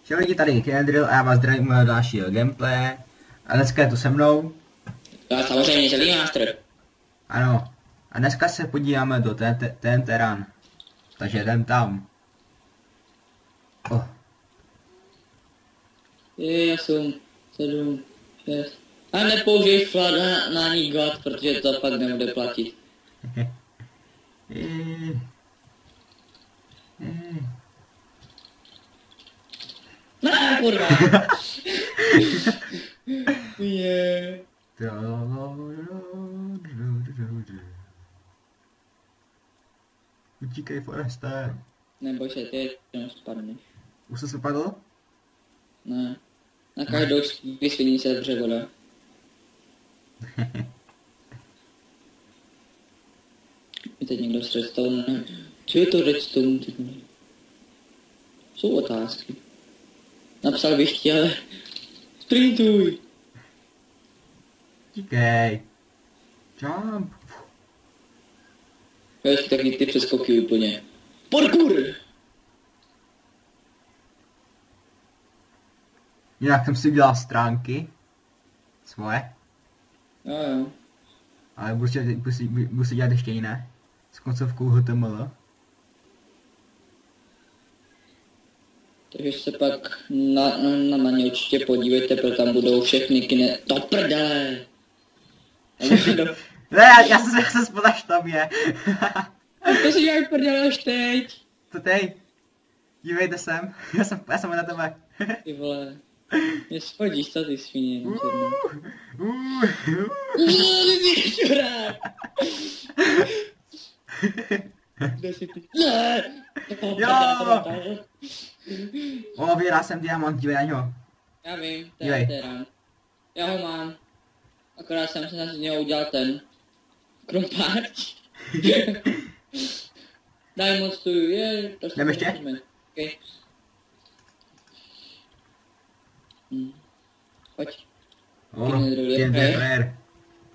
Čau lidi, tady Kendrill a já vás zdravím u mého dalšího gameplay. A dneska je tu se mnou. Já samozřejmě Zelý Master. Ano. A dneska se podíváme do ten terán. Takže jdem tam. Oh. Je 8, 7, 6. A nepoužij flat na ní god, protože to pak nebude platit. Ne, kurva! Je. Utíkej, Foreste. Neboj se, ty jenom spadneš. Už jsi spadl? Ne. Na každou vysviní se dře voda. Je teď někdo z redstone? Co je to redstone? Jsou otázky. Napsal bych ti, ale... Sprintuj! Utíkej. Jump. Ještě taky ty přeskoky úplně. Parkour! Jinak jsem si udělal stránky. Svoje. Jo. Ale budu si dělat ještě jiné. S koncovkou HTML. Takže se pak na ně určitě podívejte, protože tam budou všechny kine... Do prdele! Ne, já jsem spod až tam je. A to si dělají prdele až teď. To teď. Dívejte sem. Já jsem na tebe. Ty vole. Mě schodíš, co ty svině. Ty čurák! Kde jsi ty? Ne! Jo! O, vyhrál jsem diamant, dívej na něho. Já vím, to je terán. Já ho mám. Akorát jsem se z něho udělal ten krompáč. Diamond tu je, to jdeme ještě? Okay. Pojď. Player.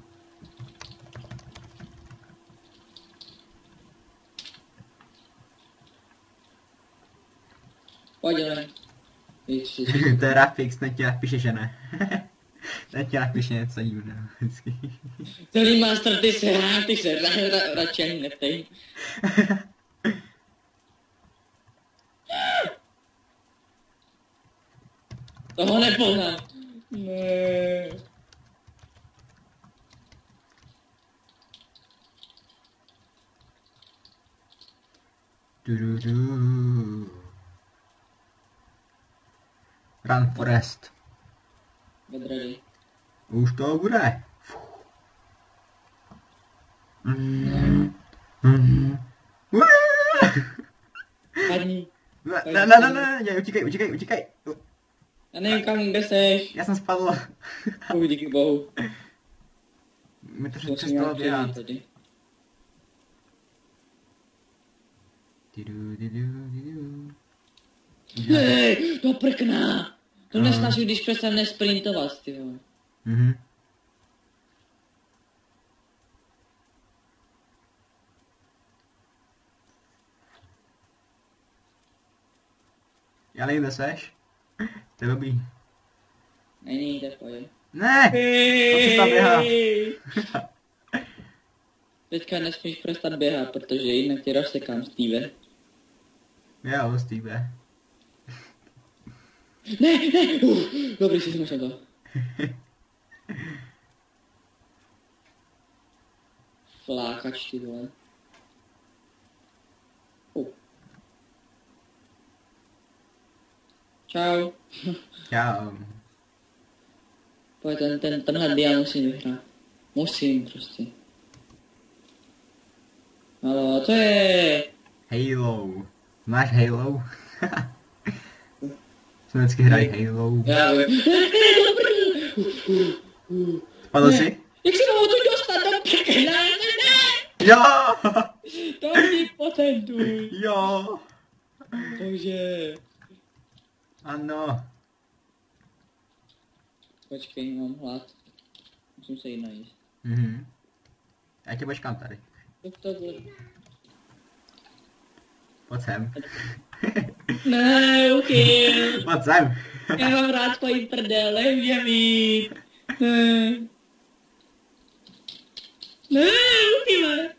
Pojď, ale. To je Rafix, teď ti napíše, že ne. Teď ti napíše něco divného vždycky. Celý master, ty se radši ani neptej. Toho nepoznám. Ne. Run Forest. Get ready. Už to bude. Padni. Ne, utíkej. Já nevím kam, kde seš. Já jsem spadl. Díky bohu. Mi to přestalo běhat. Hej, do prkna! To nesnášu, když přestane sprintovat, ty vole. Já nevím, kde seš. To je dobrý. Není, to je v pohodě. Ne! To se tam běhá. Teďka nesmíš přestat běhat, protože jinak tě rozsekám, Steve. Jo, Steve. Ne! Dobrý, si jsme to. Flákač, ty vole. Čau. Čau. Pojď, tenhle dia musím vyhrát. Musím prostě. Halo, co je? Halo. Máš Halo? Jsme vždycky hrají Halo. Já vím. Spadl jsi? Jak si mohu tu dostat do pekla? Ne! Jo! To mi patentuj. Jo! Bože. Ano. Počkej, mám hlad. Musím se jít najíst. Já tě počkám tady. To bude. Pojď sem. Ne, Uchyl. Pojď sem. Já mám rád tvojí prdel, nech mě mít. Ne. Ne, Uchyle.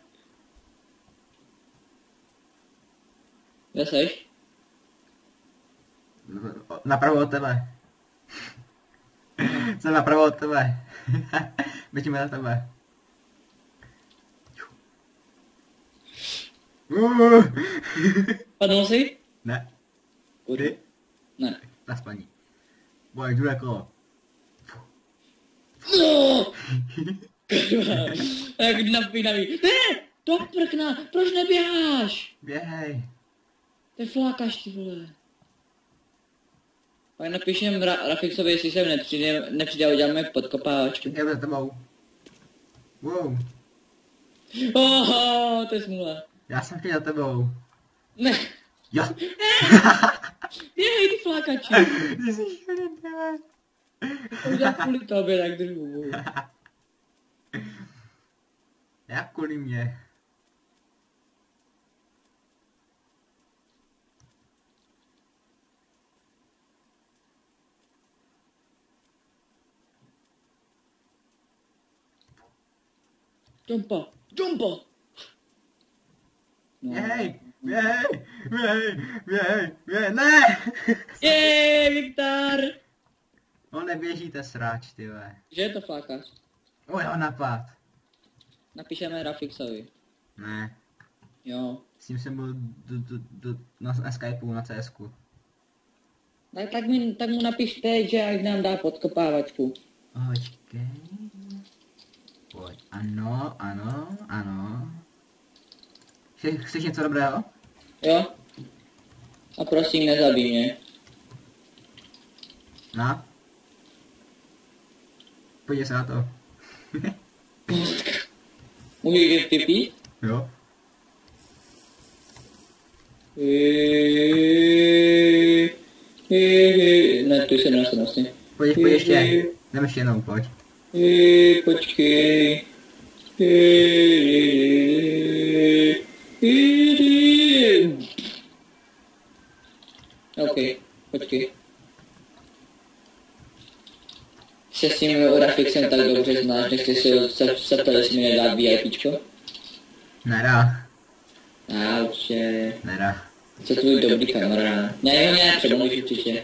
Kde seš? Napravo od tebe. Jsem napravo od tebe. Běžíme na tebe. Padnul jsi? Ne. Kdy? Ne. Na spaní. Boj, jdu jako. No! Jak napínavý. Ne! Do prkna, proč neběháš? Běhej. Ty flákaš, ty vole. Pak napíšem Rafixovi, jestli sem nepřijde a uděláme podkopávačku. Já za tebou. Wow. Oho, to je smůla. Já jsem chtěl za tebou. Ne. Jo. Běhej, ty flákači. Ty jsi šílený. To udělám kvůli tobě, tak držu. Jak kvůli mě? Jumpa, jumpa. No. Běhej, běhej, běhej, běhej, běhej, ne! Jej, Viktor. No neběžíte sráč, ty ve. Že je to flákač? O jo, napad. Napíšeme Rafixovi. Ne, Jo. s tím jsem byl na Skypeu, na CSku. Tak mu napiš teď, že ať nám dá podkopávačku. Počkej. Pojď, ano, ano, ano. Chceš něco dobrého? Jo? A prosím, nezabij mě. No? Podívej se na to. Můžeš vypít? Jo? Ne, tu jsem nás vlastně. Pojď ještě. Jdeme ještě jednou, pojď. Počkej. OK, počkej. Se s tím Rafixem tak dobře znáš, nechci se to, jestli mi nedá VIPčko? Nedá. Auče. Nedá. Co tvůj dobrý kamarád? Ne, třeba můžeš určitě.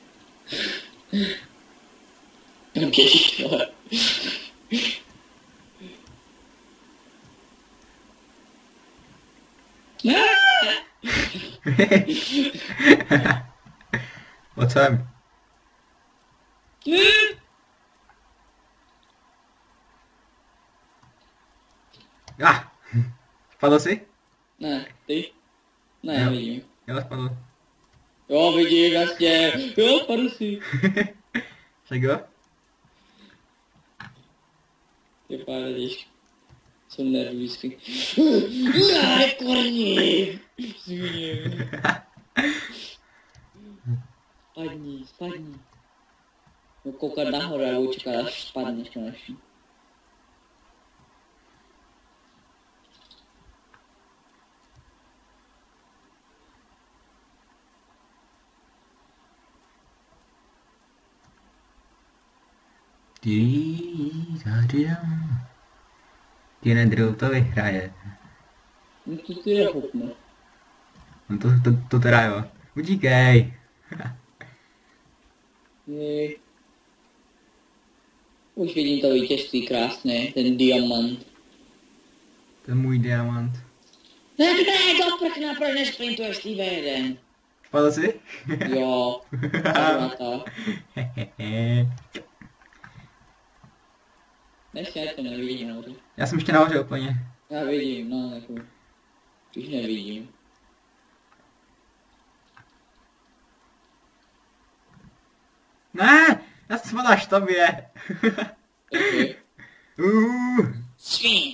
Běžíš, vole. Ne! Pojď sem. Ne! Ah! Spadl jsi? Ne, ty? Ne, Jo. vidím. Jo, spadl. Jo, vidím, jasně. Jo, padl si. Tak jo? Ty pádeš. Jsem nervůzky. Ne, korni! Svině. Spadni. No koukat nahoru a budu čekat, až spadneš konečně. Jeden drill to vyhraje. No to ty je hopne. No to teda jo. Utíkej. Jej. Už vidím to vítězství krásné, ten diamant. To je můj diamant. Ne, do prkna, proč nesprintuješ ty V1? Spadl jsi? Jo, zavrata. Dneska já to nevidím, no. Já jsem ještě nahoře úplně. Já vidím, no, jako. Už nevidím. Ne! Já jsem spadl až tobě. Okay. Svin.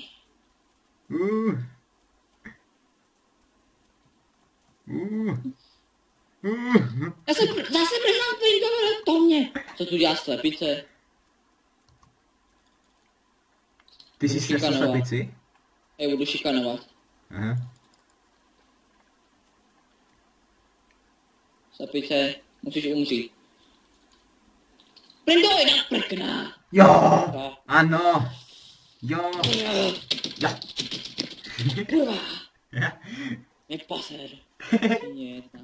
Zase prchám plinkovala to mě. Co tu dělá slepice? Ty jsi snesl slepici? Já budu šikanovat. Aha. Slepice, musíš umřít. Prindovi na prkna! Jo! No. Ano! Jo! Jo! Kurva! Je paser. Nie jedna.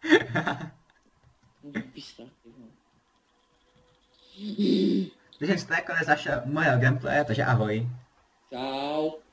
Můžu vystrat, Takže jste jako nezašel mojeho gameplaye, takže ahoj. Čau.